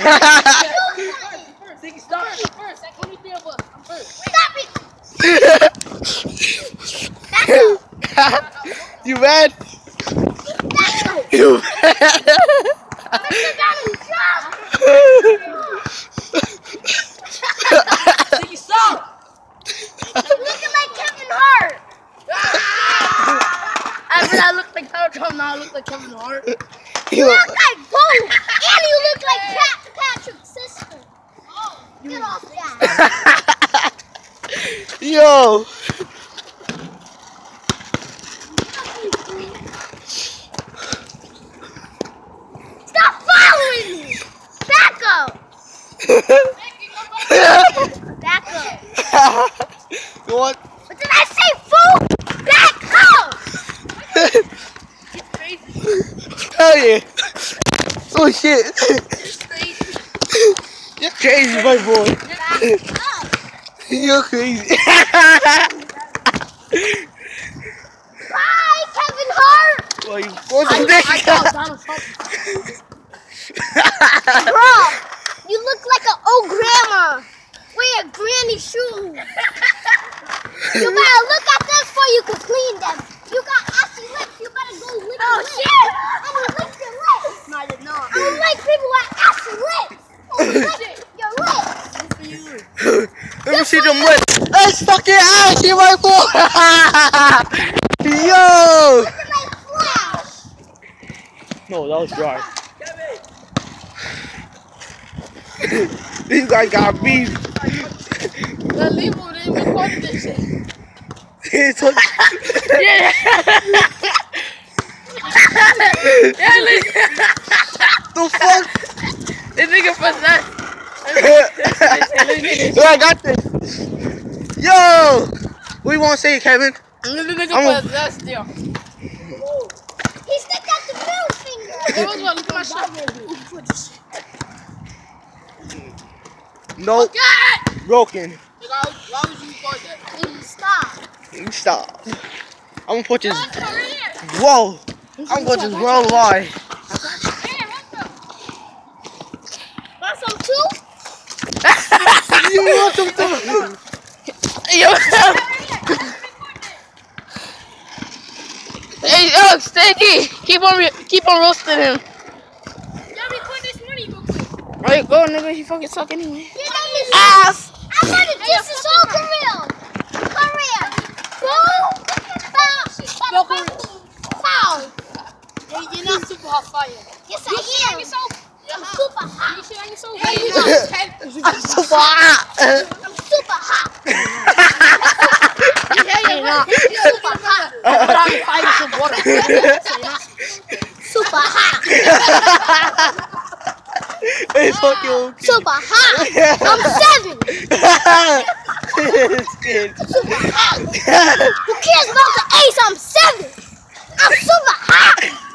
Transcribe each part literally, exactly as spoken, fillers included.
Ziggy, stop. I'm first. Like, what do you think of us? I'm first. Stop it! You mad? You mad? Ziggy, stop. You're looking like Kevin Hart. After I look like Donald Trump, now I look like Kevin Hart. You look like both, and you look like Pat Patrick's sister. Oh, get off that. Yo. Stop following me. Back up. Back up. What? What did I say, fool? Back up. Hell yeah. Oh shit. You're crazy, my boy. Back up. You're crazy. Bye, Kevin Hart. Well, you what's the I next thought Donald Trump. Bro, you look like an old grandma. Wear granny shoes. You better look at them before you can clean them. You got ashy lips. You better go lick your lips. Oh shit! I don't lick your lips. No, I did not. I don't like people with ashy lips. I don't lick your lips. Good for you. Let me see them lips. That's fucking ashy, my boy. Yo. Look at my flash. No, that was dry. These guys got beef. The Lebo didn't record this shit. It's what? Yeah. Yeah, look. The fuck? This nigga pressed that. Yo, I got this. Yo! What you want to say, Kevin? This nigga I'm a- pressed that still. He stuck out the middle finger. Hey, what's what? Look at my shot. Nope. God! Broken. Nigga, why why would you record that? Stop. You stop. I'm gonna put this. Let's go right here. Whoa! I'm gonna put this worldwide. Hey, what's up? Want some too? You want some too? Yo. Hey, yo, Stinky, keep on, keep on roasting him. Let me put this money real quick. Alright, go, nigga. He fucking suck anyway. Ass. I'm gonna this is all Korea. Korea. Boom. Bow. Bow. Bow. You're not super hot fire. Yes, I am. I'm super hot. You shit on yourself? Hey, you know. I'm super hot. I'm super hot. Yeah, you're not. Super hot. Put on your fire some water. Super hot. It's fucking okay. Super hot. I'm seven. This kid. Super hot. Who cares about the ace? I'm seven. I'm super hot.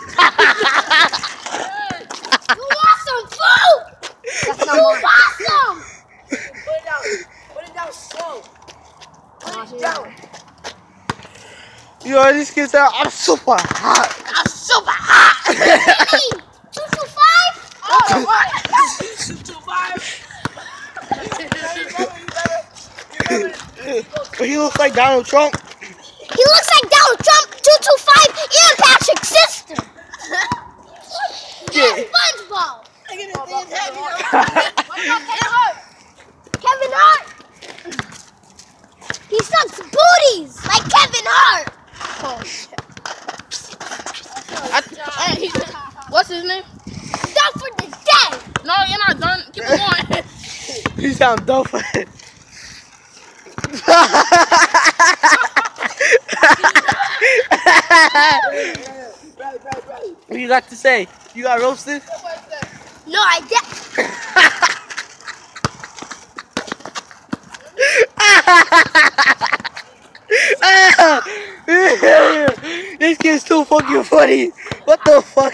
You want some food? That's You not mine. want some? Put it down. Put it down slow. Put it down. Yo, this kid said, I'm super hot. I'm super hot. Two two five? Oh, what? Two two five. But he looks like Donald Trump. He looks like Donald Trump, two two five, and Patrick's sister. Yeah. And SpongeBob. Kevin Hart. He sucks booties like Kevin Hart. Oh, shit. I, I, he, what's his name? Done for the day. No, you're not done. Keep it going. You sound dope. What you got to say? You got roasted? No, I did. This kid's too fucking funny. What the fuck?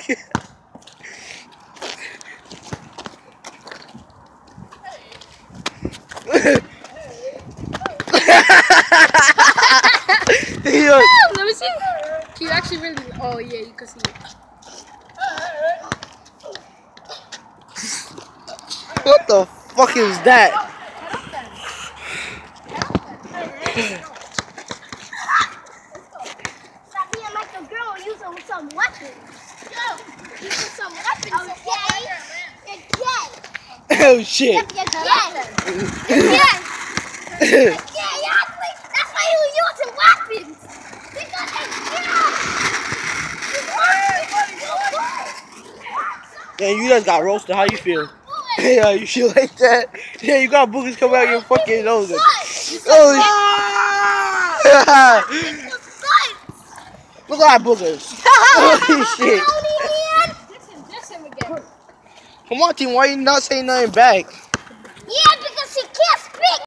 Yo, Let me see. You actually really. Oh, yeah, you can see it. What the fuck is that? Stop being like a girl and using some weapons. Yo, using some weapons, okay? You're gay. Oh shit. Yep, you're gay. You're gay. You're gay, ugly. That's why you're using weapons. Because it's gay. Man, you just got roasted. How you feel? Yeah, you feel like that? Yeah, you got boogers coming out your fucking nose. Oh, look at that boogers. Holy shit. Come on, team. Why you not saying nothing back?